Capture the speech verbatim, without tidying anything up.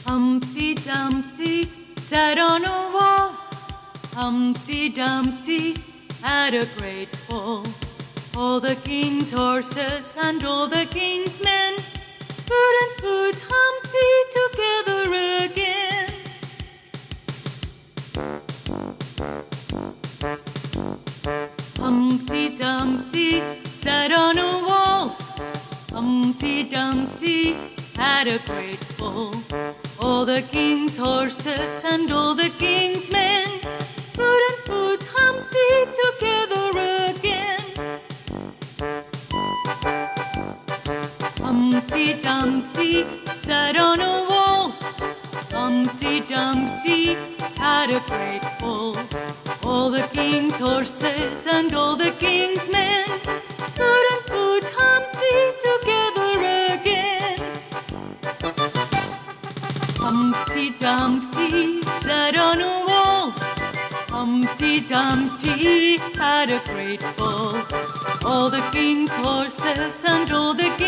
Humpty Dumpty sat on a wall. Humpty Dumpty had a great fall. All the king's horses and all the king's men couldn't put Humpty together again. Humpty Dumpty sat on a wall. Humpty Dumpty had a great fall. All the king's horses and all the king's men couldn't put Humpty together again. Humpty Dumpty sat on a wall. Humpty Dumpty had a great fall. All the king's horses and all the king's men couldn't put Humpty together again. Humpty Dumpty sat on a wall. Humpty Dumpty had a great fall. All the king's horses and all the king's